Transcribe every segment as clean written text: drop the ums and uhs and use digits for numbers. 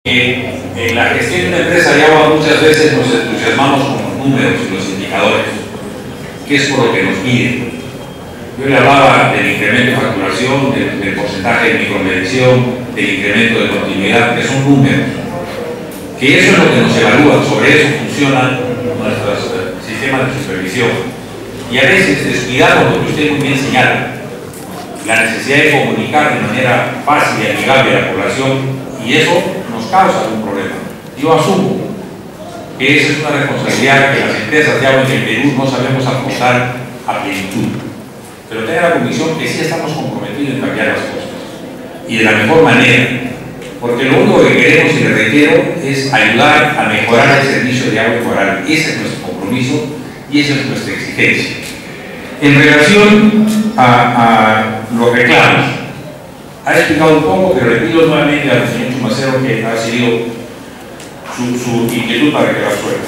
En la gestión de una empresa de agua muchas veces nos entusiasmamos con los números y los indicadores, que es por lo que nos miden. Yo le hablaba del incremento de facturación, del porcentaje de micromedición, del incremento de continuidad, que son números, que eso es lo que nos evalúa, sobre eso funcionan nuestros sistemas de supervisión. Y a veces descuidamos lo que usted muy bien señala, la necesidad de comunicar de manera fácil y amigable a la población, y eso nos causa algún problema. Yo asumo que esa es una responsabilidad que las empresas de agua en el Perú no sabemos afrontar a plenitud. Pero tenga la convicción que sí estamos comprometidos en cambiar las cosas y de la mejor manera, porque lo único que queremos y le reitero es ayudar a mejorar el servicio de agua incorporable. Ese es nuestro compromiso y esa es nuestra exigencia. En relación a los reclamos, ha explicado un poco, pero le pido nuevamente al señor Chumacero que ha seguido su inquietud para que la suelta.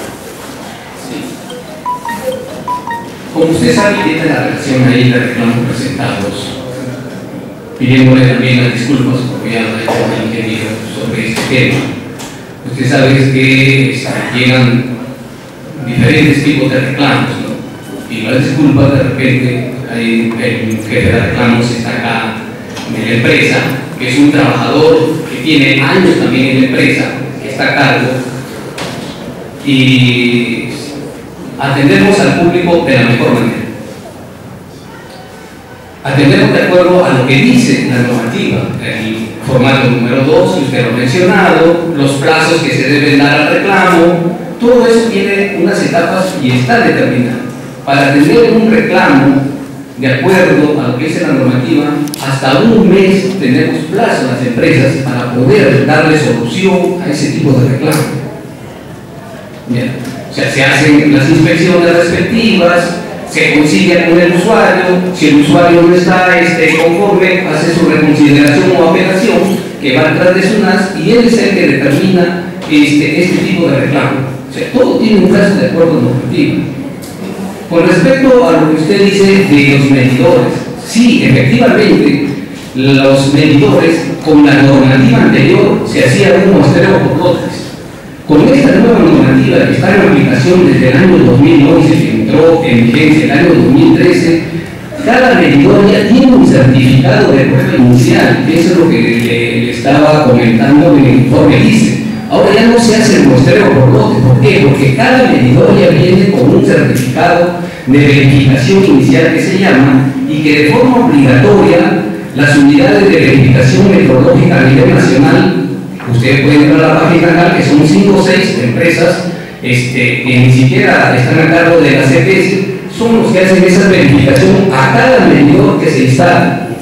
Como usted sabe, tiene la relación ahí de reclamos presentados, pidiéndole también las disculpas porque ya lo ha hecho el ingeniero sobre este tema. Usted sabe que llegan diferentes tipos de reclamos, ¿no? Y las disculpas, de repente, hay el jefe de reclamos está acá en la empresa, que es un trabajador que tiene años también en la empresa, que está a cargo, y atendemos al público de la mejor manera. Atendemos de acuerdo a lo que dice la normativa, el formato número 2, que usted lo ha mencionado, los plazos que se deben dar al reclamo, todo eso tiene unas etapas y está determinado. Para atender un reclamo, de acuerdo a lo que dice la normativa, hasta un mes tenemos plazo a las empresas para poder darle solución a ese tipo de reclamo. Bien. O sea, se hacen las inspecciones respectivas, se concilia con el usuario, si el usuario no está conforme, hace su reconsideración o apelación, que va atrás de SUNAS, y él es el que determina este tipo de reclamo. O sea, todo tiene un caso de acuerdo normativo. Con respecto a lo que usted dice de los medidores, sí, efectivamente, los medidores, con la normativa anterior, se hacía un muestreo por lotes. Con esta nueva normativa que está en aplicación desde el año 2011, que entró en vigencia el año 2013, cada medidor ya tiene un certificado de prueba inicial, que eso es lo que le estaba comentando en el informe dice. Ahora ya no se hace el muestreo por lote. ¿Por qué? Porque cada medidor ya viene con un certificado de verificación inicial que se llama, y que de forma obligatoria las unidades de verificación metrológica a nivel nacional, ustedes pueden entrar a la página acá, que son 5 o 6 empresas que ni siquiera están a cargo de la CPS, son los que hacen esa verificación a cada medidor que se instala.